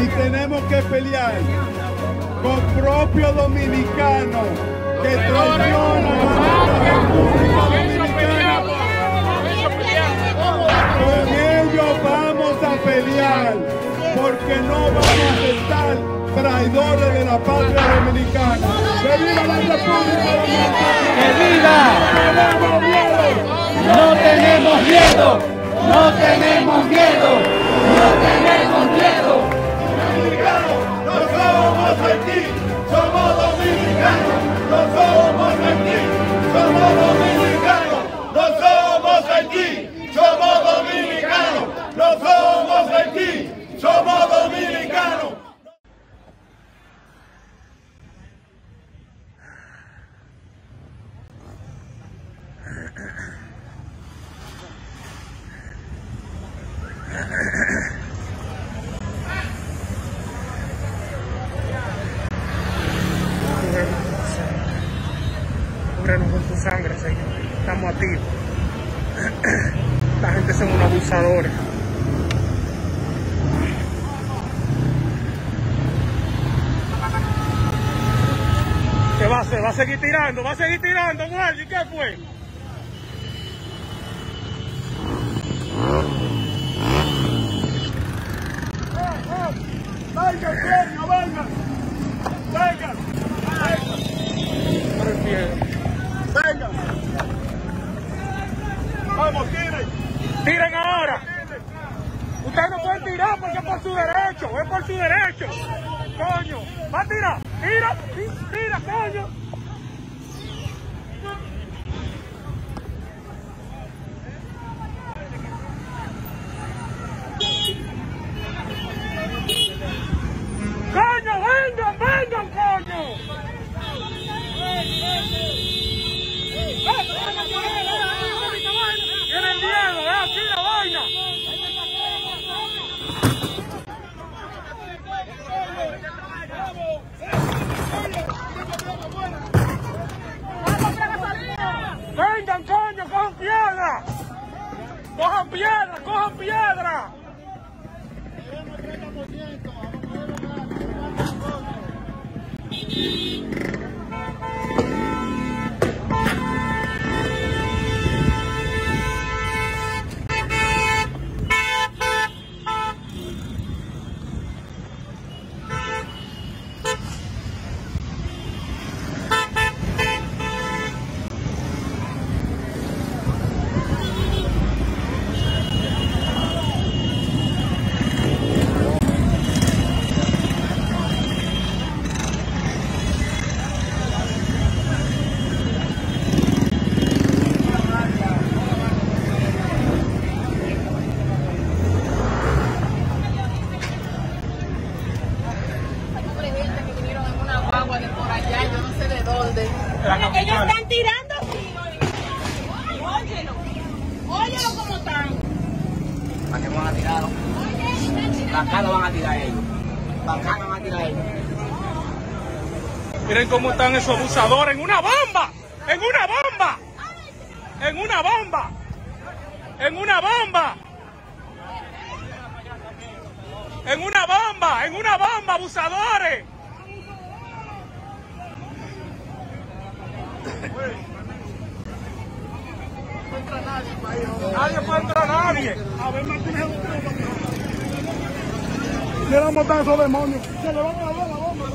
y tenemos que pelear con propios dominicanos que traicionan a nuestra República Dominicana. Con ellos vamos a pelear, porque no vamos a aceptar traidores de la patria dominicana. ¡Que viva la República Dominicana! ¡Que viva! ¡No tenemos miedo! ¡No tenemos miedo! ¡No tenemos miedo! Dominicanos, no somos Haití, somos dominicanos. No somos Haití, somos dominicanos. No somos Haití, somos dominicanos. No somos Haití, somos dominicanos. Cúbrenos con tu sangre, Señor. Estamos a ti. La gente son unos abusadores. ¿Qué va a hacer? ¿Va a seguir tirando? ¿Va a seguir tirando, guardia? ¿Y qué fue? ¡Venga, Sergio, venga! ¡Venga! ¡Venga! ¡Vamos, tiren! ¡Tiren ahora! Ustedes no pueden tirar porque es por su derecho, es por su derecho. ¡Coño! ¡Va a tirar! ¡Tira! ¡Tira, coño! ¡Coño, vengan, vengan, coño! ¡Tienen miedo, aquí la vaina! ¡Vengan, coño, cojan piedra! ¡Cojan piedra, cojan piedra! Ellos están tirando aquí. Óyelo. Óyelo cómo están. ¿Para qué van a tirar? Para acá lo van a tirar ellos. Para acá lo van a tirar ellos. Miren cómo están esos abusadores en una bomba. En una bomba. En una bomba. En una bomba. En una bomba. En una bomba, abusadores. Nadie puede entrar, nadie. A ver, Martínez, le vamos a matar a esos demonios. Se le van a dar la bomba.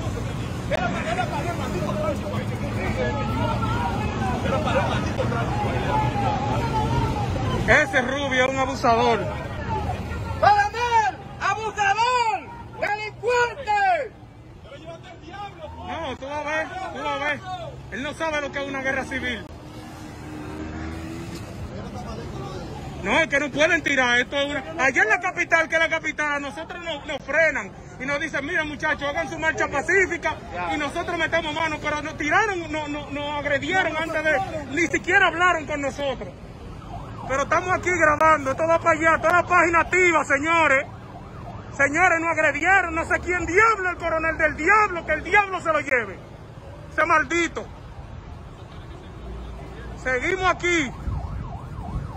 Ese rubio es un abusador. ¡Paramar! ¡Abusador! ¡Delincuente! No, tú vas a ver, tú vas a ver. Él no sabe lo que es una guerra civil. No, es que no pueden tirar. Esto es una... Allá en la capital, que es la capital, a nosotros nos frenan y nos dicen, mira muchachos, hagan su marcha pacífica y nosotros metemos mano, pero nos tiraron, nos agredieron antes de... Ni siquiera hablaron con nosotros. Pero estamos aquí grabando, esto va para allá, toda la página activa, señores. Señores, nos agredieron, no sé quién diablo, el coronel del diablo, que el diablo se lo lleve. Ese maldito. Seguimos aquí.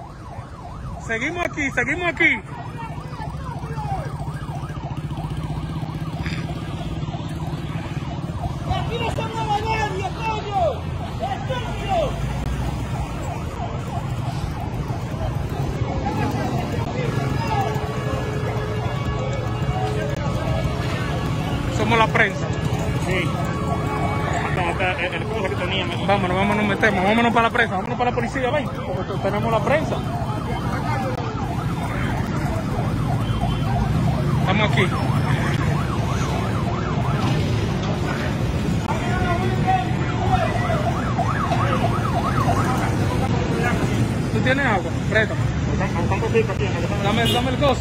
Seguimos aquí, seguimos aquí. Somos la prensa. Sí. El cosa que teníamos. Vámonos, metemos. Vámonos para la prensa. Vámonos para la policía, ven. Porque tenemos la prensa. Estamos aquí. ¿Tú tienes agua? Préstame. Dame el cosa.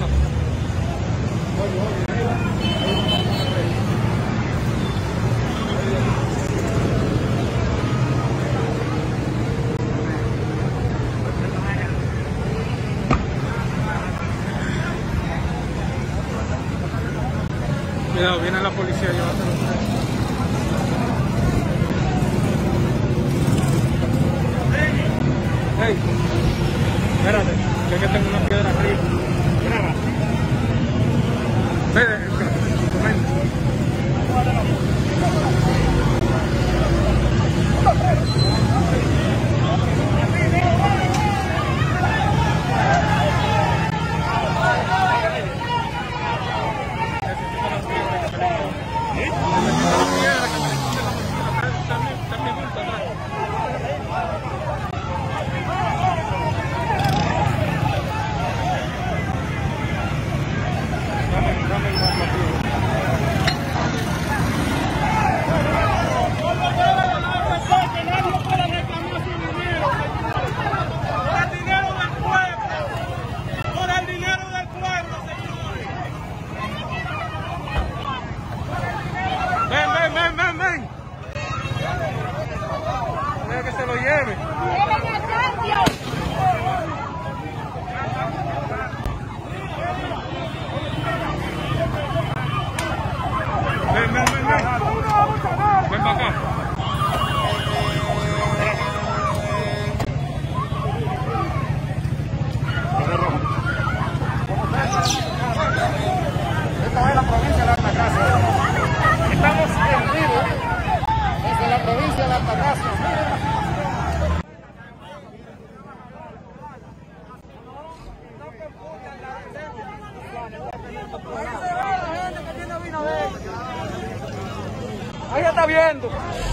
Cuidado, viene la policía a llevártelo. Hey, espérate, yo que tengo una piedra arriba. Ven. Deja que se lo lleve. Ven. Ven para acá. Esta es la provincia de Altagracia. Estamos en vivo desde la provincia de Altagracia. Ahí está viendo.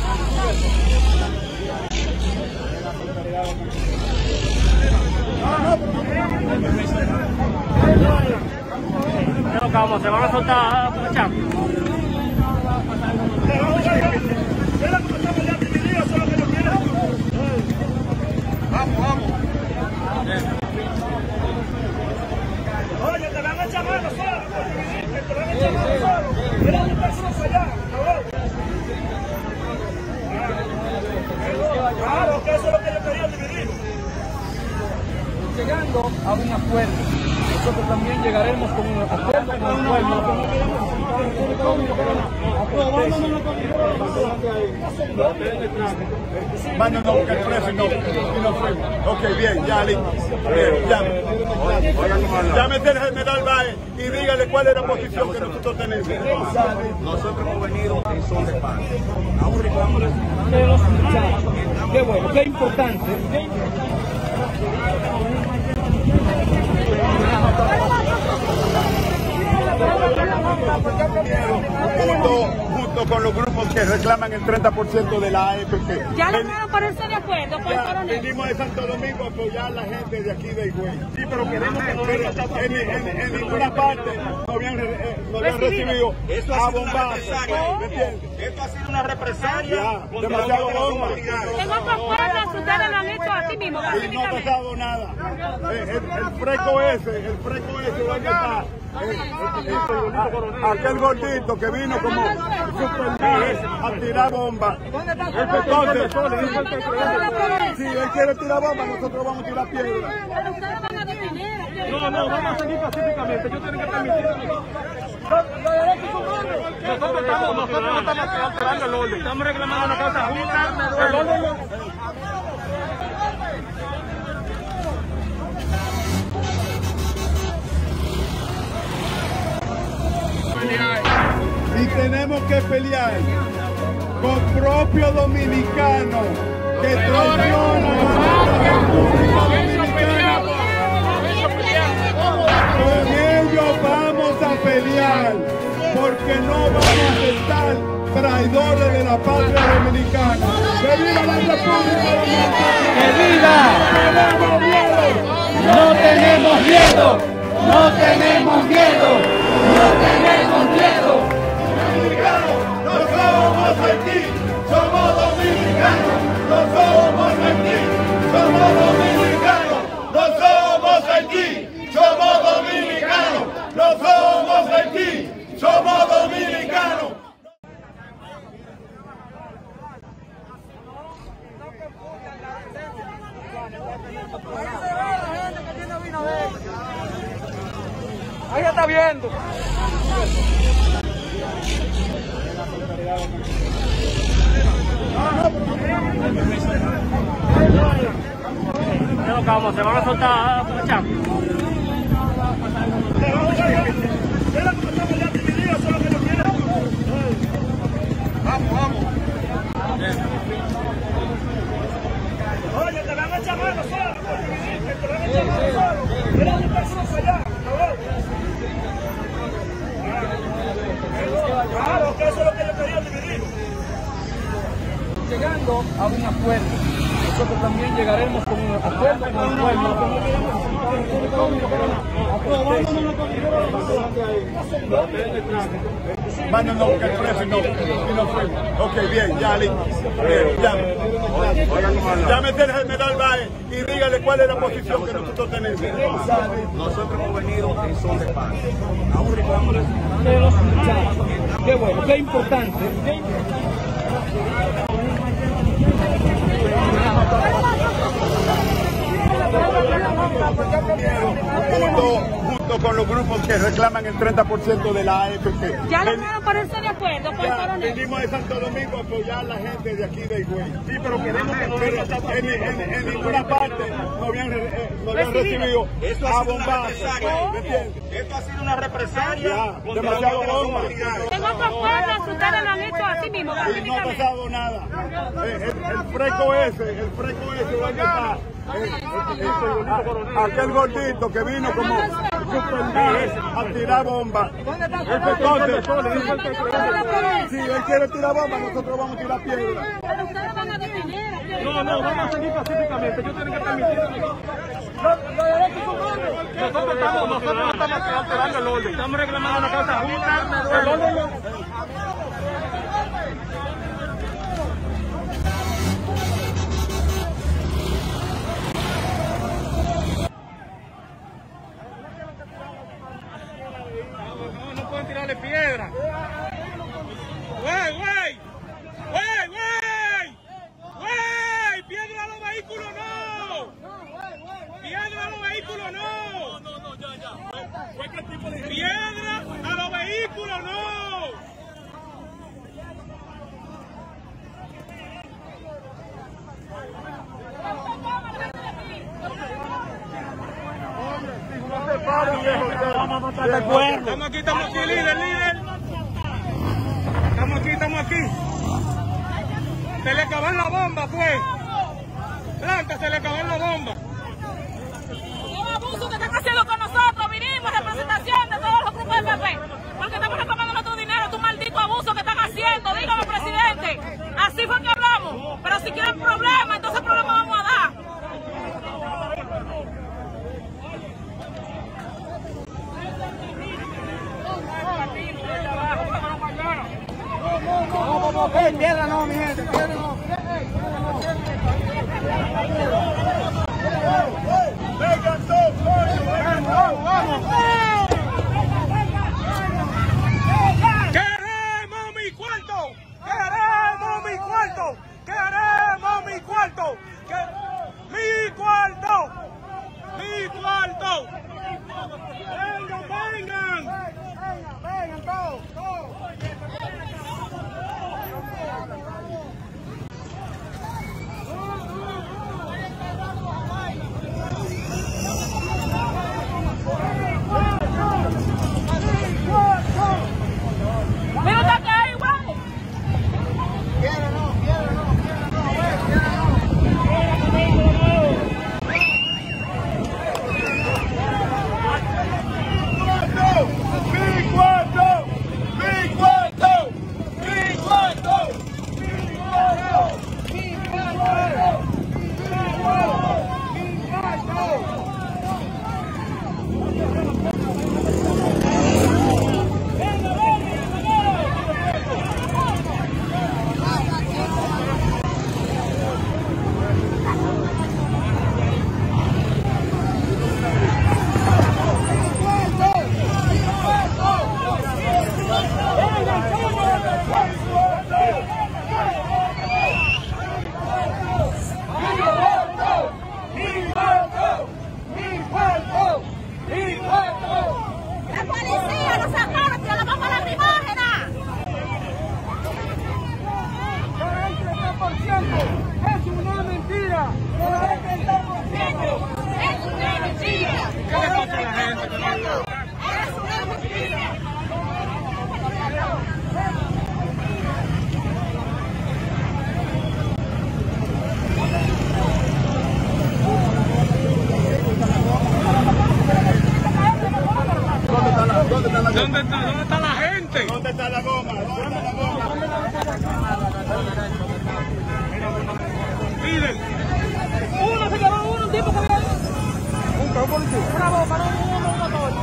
Pero cómo se van a soltar a echar. Vamos. Oye, te van a echar mano solo. Te van a echar mano solo. Mira un personaje allá, claro, que eso es lo que yo quería dividir. Llegando a un acuerdo. Nosotros también llegaremos con un acuerdo con el pueblo. Mándanos a buscar el preso y nos fuimos. Ok, bien, ya listo. Ya me el general Baez y dígale cuál es la posición que nosotros tenemos. Nosotros hemos venido en son de paz. Aún reclamamos De los muchachos. Qué bueno, qué importante. Junto con los grupos que reclaman el 30% de la AFP. Ya lograron ponerse de acuerdo con el coronel. Venimos de Santo Domingo a apoyar a la gente de aquí de Higüey. Sí, pero queremos que nos en ninguna parte no habían recibido a bombazos. Esto ha sido una represalia. Demasiado bomba. En otros pueblos ustedes lo han hecho aquí mismo, Y no ha pacíficamente. pasado nada. El freco ese, ¿dónde está? Aquel gordito que vino como Superman a tirar bombas. Entonces, si él quiere tirar bombas, nosotros vamos a tirar piedras. Pero ustedes van a detener. No, vamos a seguir pacíficamente. Yo tengo que permitirlo. Nosotros no estamos alterando el orden. Estamos reclamando una cosa justa. El orden Y tenemos que pelear con propios dominicanos que traicionan a la República Dominicana. Con ellos vamos a pelear. porque no vamos a aceptar traidores de la patria dominicana. ¡Que viva la República Dominicana! ¡Que viva! ¡No tenemos miedo! ¡No tenemos miedo! ¡No tenemos miedo! ¡Dominicanos! ¡No somos Haití! ¡Somos dominicanos! ¡No somos Haití! ¡Somos dominicanos! ¡No somos Haití! ¡Somos dominicanos! ¡No somos Haití! ¡Somos dominicanos! Ahí está viendo. ¿Qué es lo que vamos a hacer? ¿Van a soltar a Chaco? Vamos. Oye, te van a echar mano solo. Te van a echar mano solo. Mira un persona para allá. Claro, que eso es lo que yo quería dividir. Llegando a un acuerdo, nosotros también llegaremos con un acuerdo con el pueblo. Mándanos a buscar el preso y no fuimos. Ok, bien, ya listo. Bien, ya meterse al Medal Baez y dígale cuál es la posición que nosotros tenemos. Nosotros hemos venido en son de paz. Qué bueno, qué importante. Junto con los grupos que reclaman el 30% de la AFP. Ya lograron ponerse de acuerdo con el coronel. Venimos de Santo Domingo a apoyar a la gente de aquí de Higüey. Sí, pero queremos que en ninguna parte no habían recibido a bombazos. Esto ha sido una represalia. Demasiado bomba. En otros pueblos ustedes lo han hecho así mismo, Y no ha pacíficamente. pasado nada. El freco ese va a estar. Aquel gordito que vino como a tirar bomba. Entonces, si él quiere tirar bomba, nosotros vamos a tirar piedra. Pero ustedes van a detener. No, vamos a seguir pacíficamente. Ellos tienen que permitir. Nosotros no estamos alterando el orden. Estamos reclamando una cosa justa. El orden. No pueden tirarle piedra. ¡Güey! ¡Piedra a los vehículos no! ¡Piedra a los vehículos no! ¡Piedra a los vehículos no! Estamos aquí, líder. Estamos aquí. Se le acabó la bomba, pues. Planta, se le acabó la bomba. Un abuso que están haciendo con nosotros. Vinimos en representación de todos los grupos del PP. Porque estamos reclamando nuestro dinero, tu maldito abuso que están haciendo. Dígame, presidente. Así fue que hablamos. Pero si quieren problemas, entonces problemas vamos a dar. Piedra no, mi gente, piedra no. ¡Queremos mi cuarto! ¡Queremos mi cuarto! ¡Queremos mi cuarto! ¡Mi cuarto! ¡Mi cuarto! ¡Vengan! Vengan todos. ¿Dónde está la gente? ¿Dónde está la goma? ¿Dónde está la goma? Miren. Uno se llevó un tipo que había una bomba, no, un motor.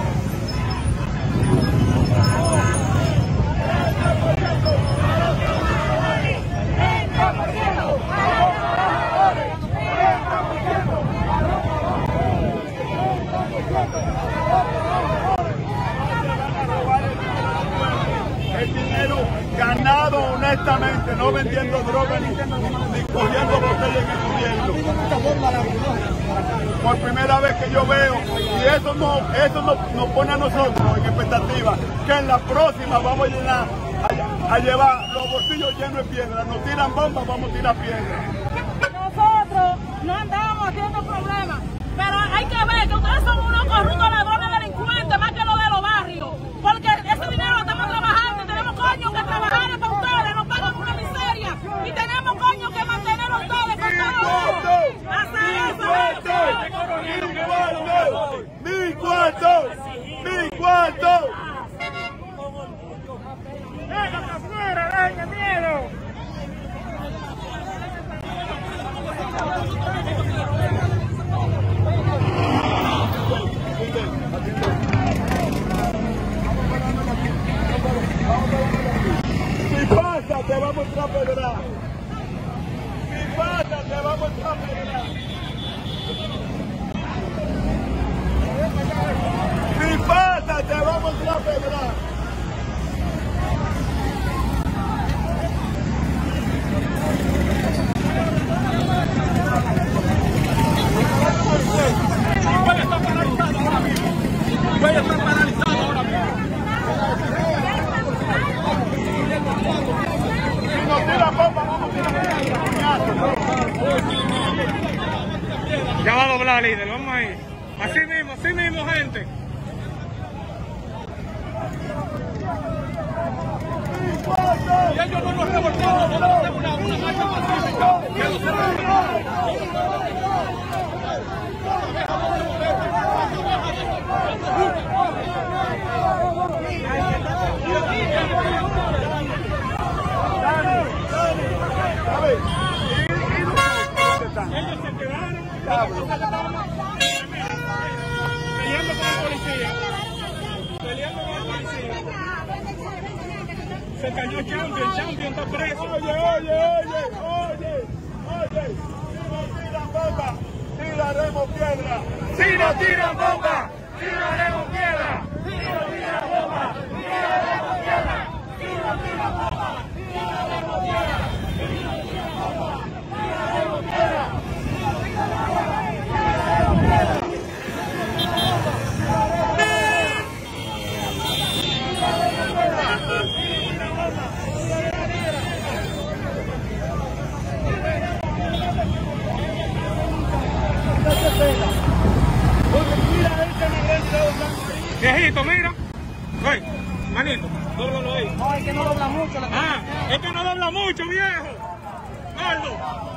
El dinero ganado honestamente, no vendiendo droga ni cogiendo botellas en el gobierno. Por primera vez que yo veo, y eso nos pone a nosotros en expectativa, que en la próxima vamos a llevar los bolsillos llenos de piedra. Nos tiran bombas, vamos a tirar piedra. Nosotros no andamos haciendo problemas, pero hay que ver que ustedes son unos corruptos, ladrones, delincuentes, más que los de los barrios, porque ese dinero lo estamos trabajando y tenemos coño que trabajar para ustedes, nos pagan una miseria y tenemos coño que mantener a ustedes con todo. ¡Mi cuarto! ¡Mi cuarto! ¡Venga afuera, venga, miedo! Si pasa, te vamos a pedrar. Si pasa, te vamos a pedrar. Si pasa, te vamos a pedrar. Puede estar paralizado ahora mismo. Puede estar paralizado ahora mismo. Si nos tiran bomba, vamos a tirar Ya va a doblar, líder, vamos ahí. Así mismo, gente. Y ellos no nos revolvemos, nosotros hacemos una marcha pacífica. Que no se ellos se quedaron peleando con la policía. Se cayó Champion está preso. Oye. Si nos tiran bomba, tiraremos piedra. Si nos tiran bomba, tiraremos piedra. Si nos tiran bomba, tiraremos piedra. Si nos tiran bomba, tiraremos piedra. Si nos tiran bomba, tiraremos piedra. Viejito, mira. Oye, manito, dóblalo ahí. No, es que no dobla mucho. Es que no dobla mucho, viejo. Gordo.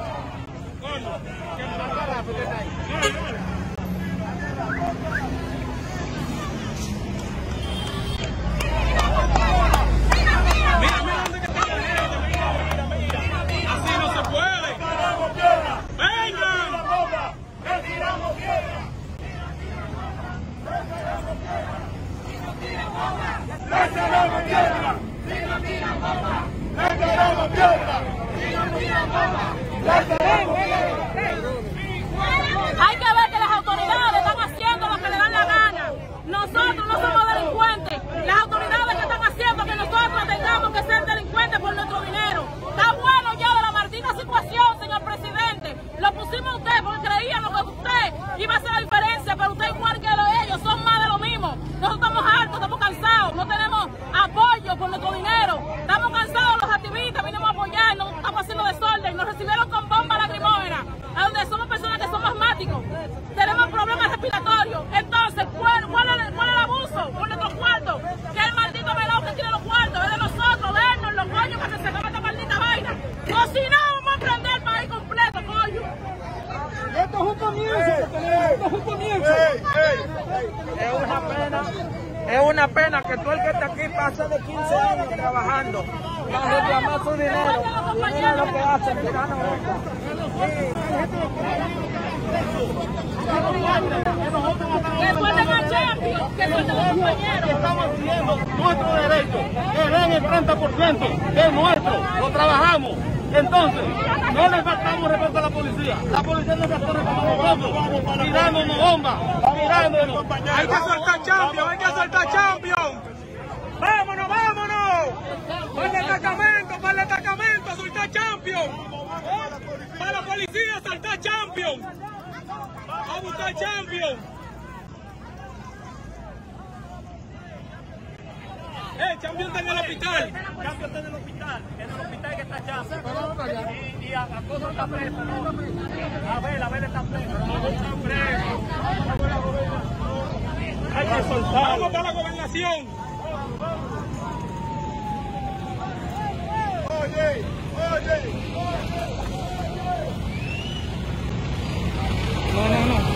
Mira dónde está la gente. Mira. Así no se puede. ¡Venga! ¡Retiramos piedra! Hay que ver que las autoridades están haciendo lo que le dan la gana. Nosotros no somos delincuentes. Las autoridades que están haciendo que nosotros tengamos que ser delincuentes por nuestro dinero. Está bueno ya de la maldita situación, señor presidente. Lo pusimos a usted porque creíamos que usted iba a hacer la diferencia, pero usted igual que ellos son más de lo mismo. Nosotros estamos hartos, estamos cansados, no tenemos apoyo por nuestro dinero. Estamos cansados los activistas, vinimos a apoyarnos, estamos haciendo desorden, nos recibieron con bomba lacrimógena, a donde somos personas que somos asmáticos, tenemos problemas respiratorios. Entonces, ¿cuál es el abuso por nuestros cuartos? Que el maldito velado que tiene los cuartos es de nosotros, vernos los coños que se acaba esta maldita vaina. O si no, vamos a prender el país completo, coño. Esto es un comienzo, esto es un comienzo. Es una pena que tú el que está aquí hace de 15 años trabajando para reclamar su dinero. Y mira lo que hacen, tirando bomba. Que suelten al Champions, que suelten a los compañeros. Estamos haciendo nuestro derecho, que den el 30%, que es nuestro, lo trabajamos. Entonces, no le faltamos respeto a la policía. La policía no se falta respeto a nosotros, tirándonos bombas, tirándonos. Hay que soltar Champions, hay que soltar Champions. ¡Vámonos, vámonos! ¡Para el destacamento, a soltar Champions! ¡Para la policía, a soltar Champions! ¡A buscar Champions! Champions está en el hospital. Champions está en el hospital que está Champions. Y Acoso está preso, ¿no? Abel está preso. Hay que soltar. Vamos para la gobernación. Oye. No.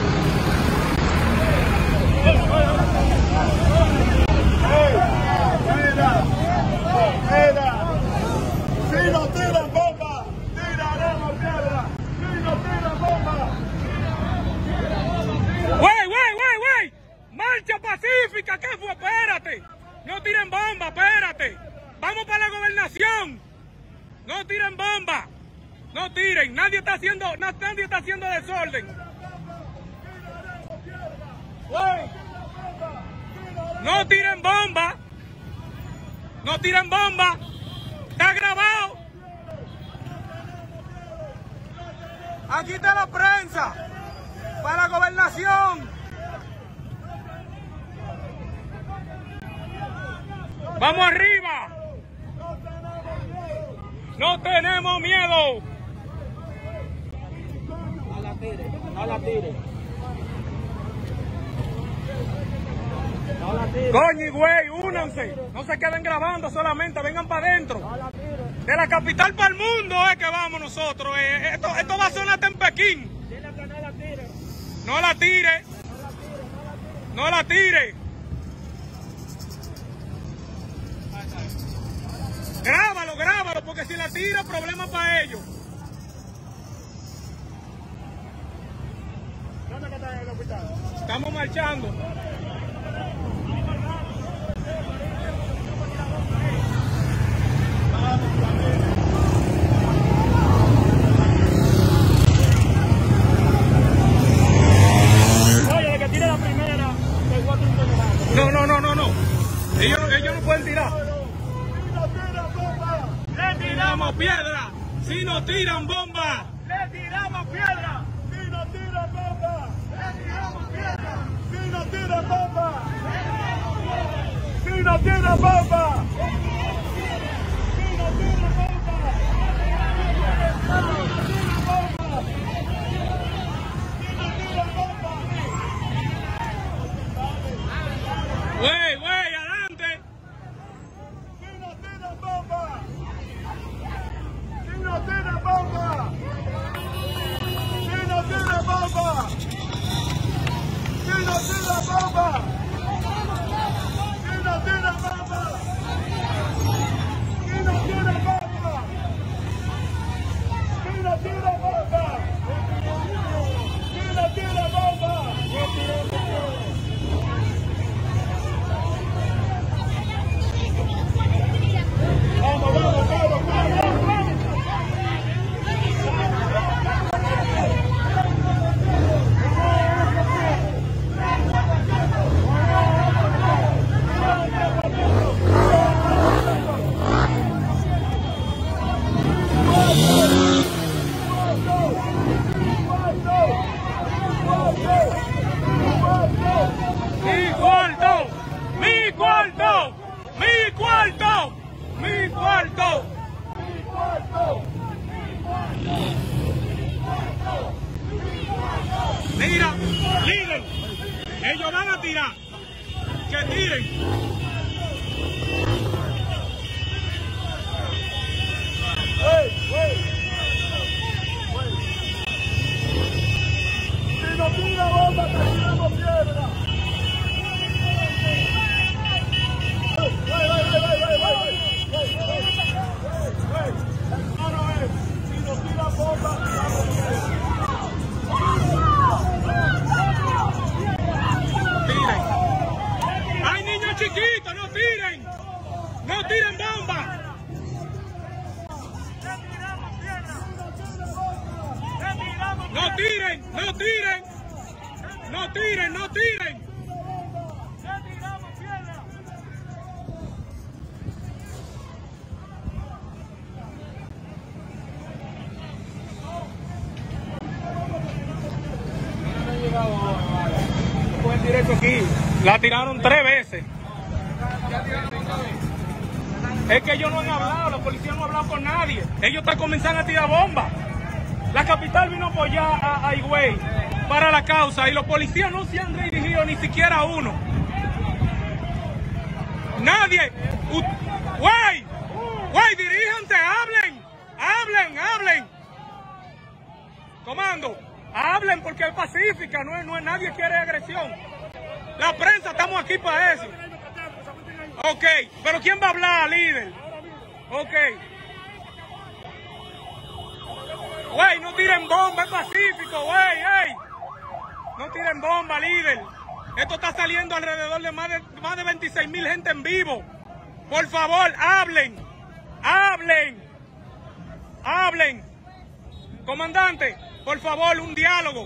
Mira. Si nos tiran bomba, tiraremos piedra. Si nos tiran bomba. ¡Wey! ¡Marcha pacífica! ¿Qué fue? Espérate. No tiren bomba, espérate. Vamos para la gobernación. No tiren bomba. No tiren. Nadie está haciendo desorden. No tiren bomba. No tiren bomba. Está grabado. Aquí está la prensa. Para la gobernación. Vamos arriba. No tenemos miedo. No la tire. Coño y güey, únanse. No se queden grabando solamente, vengan para adentro. De la capital para el mundo es que vamos nosotros. Esto va a sonar hasta en Pekín. No la tire. No la tire. Grábalo, porque si la tira, problema para ellos. ¿Dónde está en el hospital? Estamos marchando. Oye, el que tire la primera, el 4 No. Ellos no pueden tirar. ¡Le Tiramos piedra. Si nos tiran bomba. ¡Le tiramos piedra! Si nos tiran bomba. Si nos tiran bomba. Si nos tiran bomba. Güey, adelante. Si nos tiran bomba. Si nos tiran bomba. Si nos tiran bomba. Si nos tiran bomba. Si nos tiran bomba. Si nos tiran bomba. Si nos tiran bomba. Si nos tiran bomba. ¡Mi cuarto! Mira, líder, ellos van a tirar. Que tiren. Si nos tira bomba, te tiramos piedra. tiren bomba. No tiren, no tiren. No tiren, no tiren. Pueden directo aquí. La tiraron 3 veces. Es que ellos no han hablado, los policías no han hablado con nadie. Ellos están comenzando a tirar bombas. La capital vino a apoyar a Higüey para la causa y los policías no se han dirigido ni siquiera a uno. Nadie. Güey, diríjanse, hablen. Comando, hablen porque es pacífica, no es nadie quiere agresión. La prensa estamos aquí para eso. Ok, pero ¿quién va a hablar, líder? Ok. Güey, no tiren bomba, es pacífico, güey, ey. No tiren bomba, líder. Esto está saliendo alrededor de más de 26,000 gente en vivo. Por favor, hablen. Comandante, por favor, un diálogo.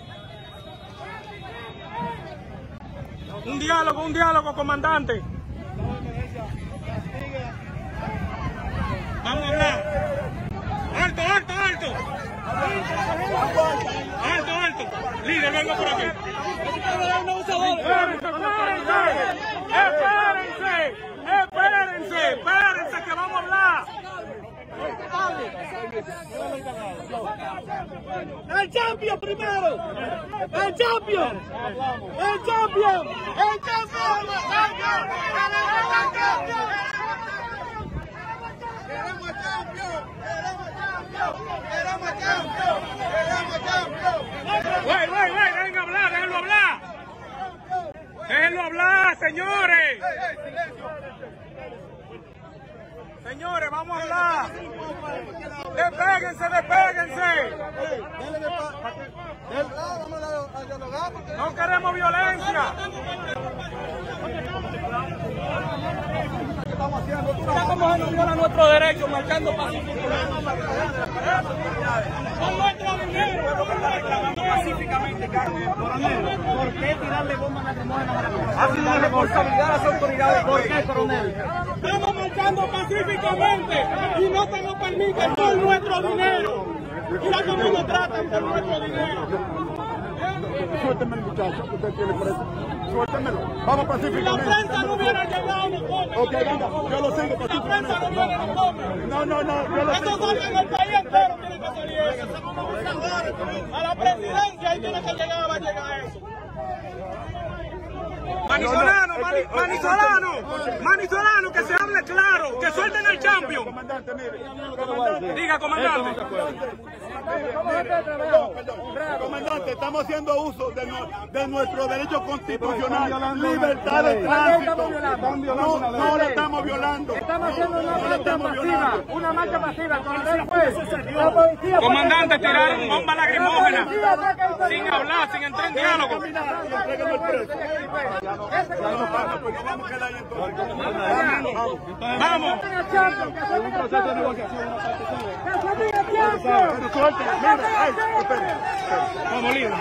Un diálogo, comandante. Vamos a hablar. Alto. Líder, venga por aquí. Espérense, que vamos a hablar. ¡El champion primero! ¡El champion! Güey, déjenlo hablar. Déjenlo hablar, señores. Señores, vamos a hablar. Despéguense. No queremos violencia. Mira cómo se nos viola nuestro derecho, marchando pacíficamente. Son nuestros dineros. Pacíficamente, Carmen. Coronel, ¿por qué tirarle bombas lacrimógenas a la población? Ha sido responsabilidad de las autoridades. ¿Por qué, coronel? Estamos marchando pacíficamente y no se nos permiten por nuestro dinero. Mira cómo nos tratan por nuestro dinero. Suélteme, muchacho, usted tiene preso. Suéltemelo. Vamos pacíficamente. Si la prensa no hubiera llegado, no come. Ok, venga, yo lo sigo pacíficamente. La prensa no viene, no come. No, yo lo sigo. Eso sale en el país entero, tiene que salir eso. A la presidencia ahí tiene que llegar, va a llegar eso. Manizolano, que se hable claro, que suelten el champion. Comandante, mire. Diga, comandante. Comandante, estamos haciendo uso de nuestro derecho constitucional, libertad de tránsito. No la estamos violando. Estamos haciendo una marcha pasiva. La policía. Comandante, tiraron bomba lacrimógena sin hablar, sin entrar en diálogo. Vamos a quedar ahí entonces. Vamos. Un proceso de negociación. Vamos, líder.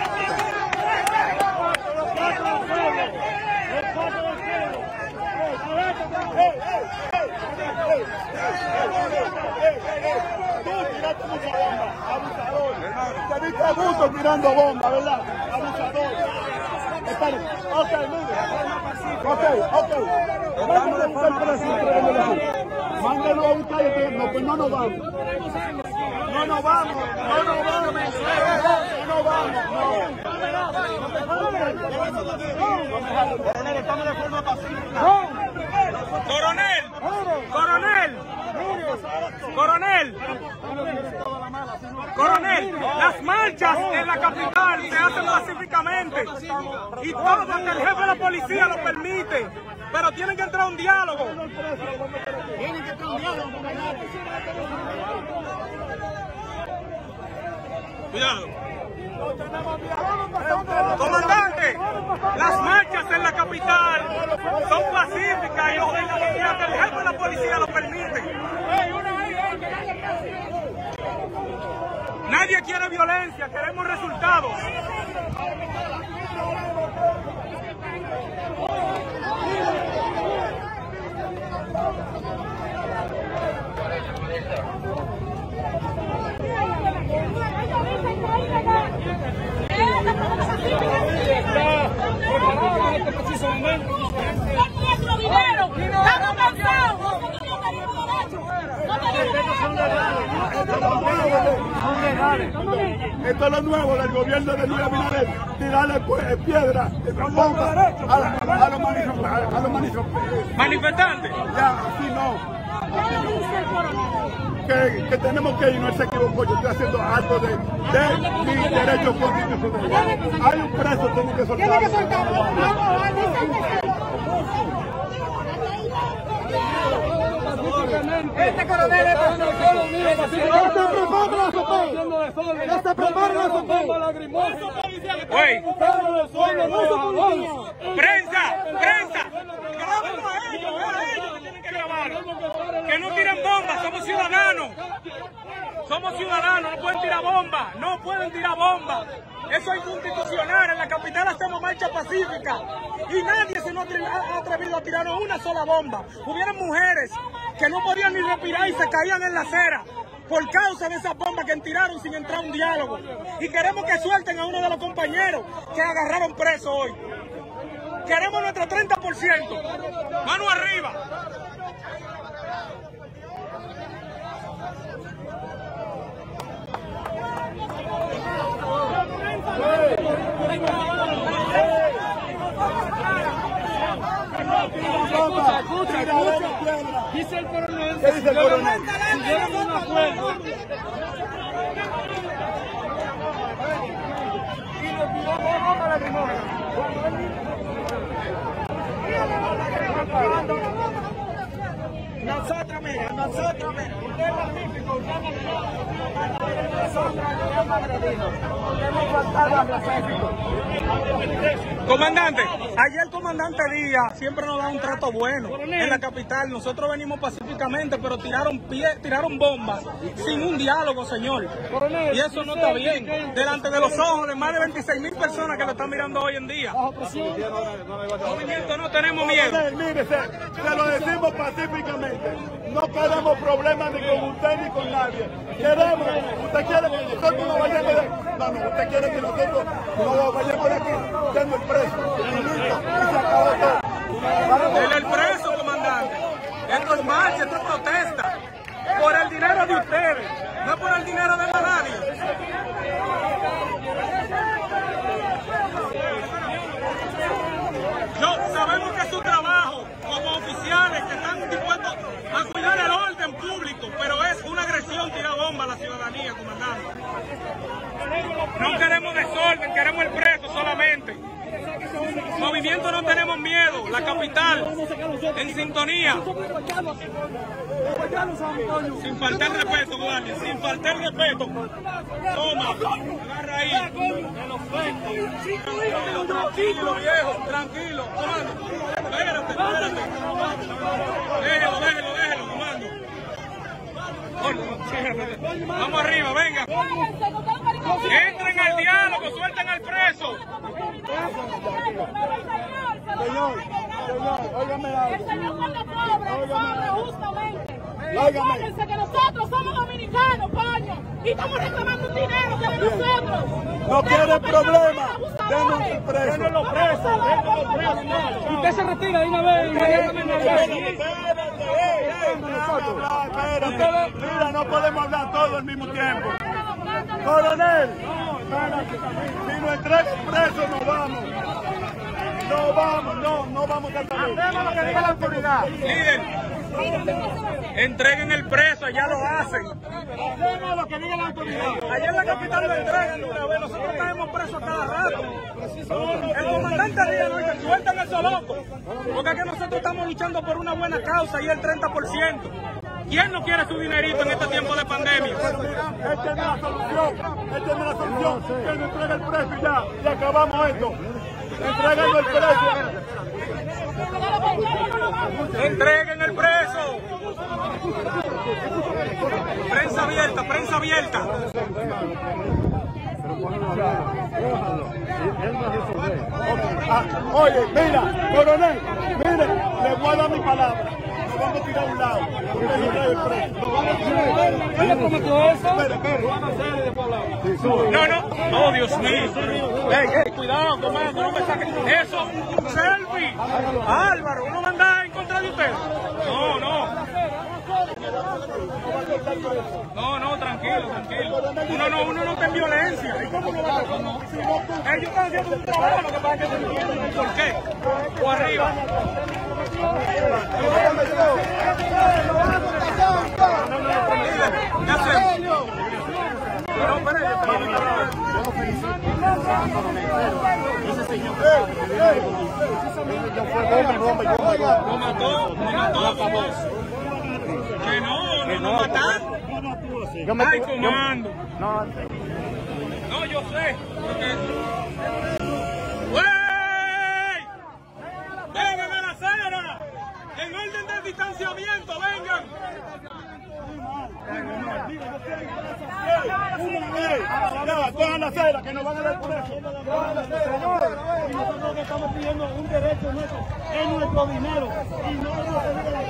Te viste abuso tirando bomba, ¿verdad? Abusador. Ok, mire. Ok. Vamos a buscar presidente. Mándenlo a buscar. No, pues no nos vamos. No vamos. Coronel, estamos de forma pacífica. Coronel, las marchas en la capital se hacen pacíficamente y todo porque el jefe de la policía lo permite, pero tienen que entrar a un diálogo. Cuidado. Comandante, las marchas en la capital son pacíficas y el jefe de la policía lo permite. quiere violencia, queremos resultados. Nuestro dinero, estamos cansados, nosotros no tenemos derecho. Esto es lo nuevo del gobierno de Luis Abinader, tirarle piedra, bombas a los manifestantes. Ya, así no. Que tenemos que ir, no se equivocó, yo estoy haciendo acto de mi derecho constitucional. Hay un preso, tengo que soltarlo. Tiene que soltarlo. Este coronel es no se preparen a su bomba lagrimal. ¡Prensa! ¡Grábenlo a ellos que tienen que grabar! ¡Que no tiren bombas! ¡Somos ciudadanos! ¡No pueden tirar bombas! ¡No pueden tirar bombas! Eso es inconstitucional. En la capital hacemos marcha pacífica y nadie se nos ha atrevido a tirarnos una sola bomba. Hubieron mujeres que no podían ni respirar y se caían en la acera por causa de esas bombas que tiraron sin entrar a un diálogo. Y queremos que suelten a uno de los compañeros que agarraron preso hoy. Queremos nuestro 30%. ¡Mano arriba! Escucha. Dice el coronel. ¿Qué dice el coronel? Si llegan a un acuerdo y nos tiró bomba lagrimógena. Nosotros, mira, usted es magnífico, usted es magnífico. Nosotros nos hemos agredido, hemos faltado al respeto. Comandante, ayer el comandante Díaz siempre nos da un trato bueno en la capital. Nosotros venimos pacíficamente, pero tiraron bombas sin un diálogo, señor. Y eso no está bien. Delante de los ojos de más de 26.000 personas que lo están mirando hoy en día. Movimiento, no tenemos miedo. Mire, se lo decimos pacíficamente. No queremos problemas ni con usted ni con nadie. Queremos, usted quiere que nosotros nos vayamos de aquí. No, usted quiere que nosotros nos vayamos de aquí. Tengo el preso. Y listo. Y se acabó todo. Él es el preso, comandante. Esto es marcha, esto es protesta. Por el dinero de ustedes, no por el dinero de nadie. Sabemos que es su trabajo como oficiales que están dispuestos a cuidar el orden público, pero es una agresión tirar bomba a la ciudadanía, comandante. No queremos desorden, queremos el preso solamente. Movimiento, no tenemos miedo. La capital en sintonía. Sin faltar respeto, guardia, sin faltar respeto. Toma, agarra ahí. Tranquilo, viejo, tranquilo. Comando, espérate. Déjelo, comando. Vamos arriba, venga. Entren al diálogo, suelten al preso. Señor, óigame algo. Este no es de pobre, justamente. Acuérdense que nosotros somos dominicanos, coño, y estamos reclamando un dinero que de nosotros. No quieren problemas. Denos el preso. Denos los presos. Usted se retira de una vez. Espérate. Mira, no podemos hablar todo al mismo tiempo. Coronel, si nos entregan presos nos vamos. No vamos a salir. Hacemos lo que diga la autoridad. Líder, entreguen el preso, allá lo hacen. Hacemos lo que diga la autoridad. Allá en la capital lo entregan de una vez. Nosotros tenemos presos cada rato. El comandante Díaz nos dice, sueltan a esos locos. Porque es que nosotros estamos luchando por una buena causa y el 30%. ¿Quién no quiere su dinerito en este tiempo de pandemia? Esta es la solución. Que nos entregue el preso y ya. Y acabamos esto. Entregando el preso. Entreguen el preso. Prensa abierta, prensa cabeza abierta. Oye, mira, coronel, mire, le voy a dar mi palabra. Nos vamos a tirar a un lado. Usted no trae el preso. ¿Ella prometió eso? No, Dios mío. Ey, cuidado, comando, no me saquen. Eso, selfie. Álvaro, ¿uno manda en contra de usted? No, tranquilo. Uno no está en violencia. Ellos están haciendo un trabajo, lo que pasa es que no entienden por qué. O arriba. ¿Qué hacemos? Ese señor Lo mató. Que no mataron. Ay, comando. No, yo sé. ¡Wey! ¡Vengan a la acera! En orden de distanciamiento, vengan. Cojan la acera, que nos van a dar por eso. Señor, y nosotros que estamos pidiendo un derecho nuestro, es nuestro dinero, y no nos se la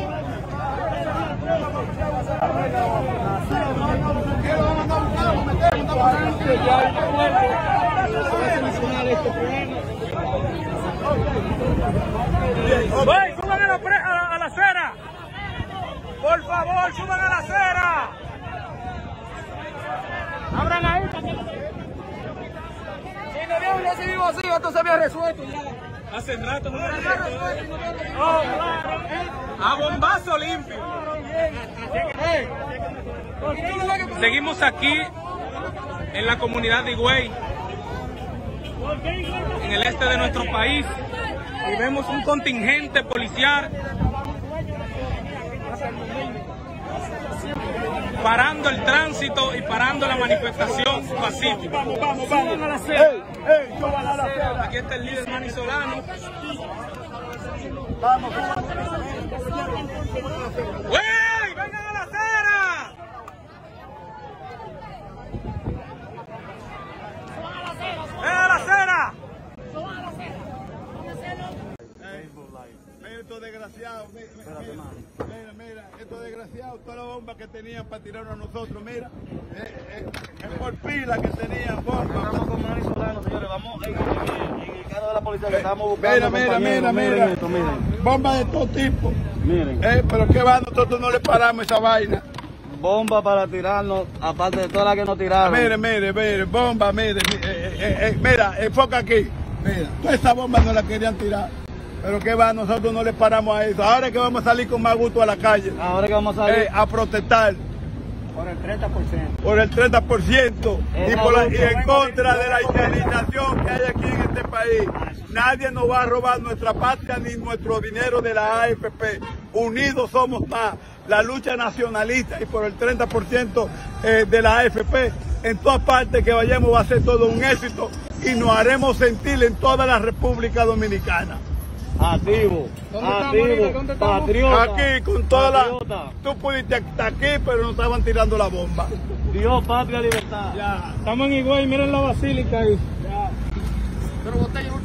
¡Suban a la acera! ¡Por favor, suban a la acera! ¡Abran ahí! Si no hubiera seguido así, esto se había resuelto ya. Hace rato no lo resuelto. A bombazo limpio. Seguimos aquí en la comunidad de Higüey, en el este de nuestro país, y vemos un contingente policial parando el tránsito y parando la manifestación pacífica. Vamos. Suban a la acera. Aquí está el líder Manizolano. Vamos. ¡Wey! ¡Vengan a la acera! ¡Ven a la acera! Mira estos desgraciados, mira, estos desgraciados, toda la bomba que tenían para tirarnos a nosotros, mira, es por pila que tenían bomba. Estamos con Manizolano, señores, vamos en el carro de la policía que estamos buscando. Mira, bomba de todo tipo. Miren. Pero qué va, nosotros no le paramos esa vaina. Bomba para tirarnos, aparte de todas las que nos tiraron. Mire, bomba, mira, enfoca aquí. Mira, toda esa bomba no la querían tirar. Pero qué va, nosotros no le paramos a eso. Ahora es que vamos a salir con más gusto a la calle. Ahora que vamos a salir A protestar. por el 30%. Por el 30% y en contra de la ilegalización que hay aquí en este país. Nadie nos va a robar nuestra patria ni nuestro dinero de la AFP. Unidos somos más. La lucha nacionalista y por el 30% de la AFP, en todas partes que vayamos va a ser todo un éxito y nos haremos sentir en toda la República Dominicana. activo, patriota. Aquí con toda la... Tú pudiste estar aquí, pero no estaban tirando la bomba. Dios, patria, libertad. Estamos en Higüey, miren la basílica ahí. Pero botella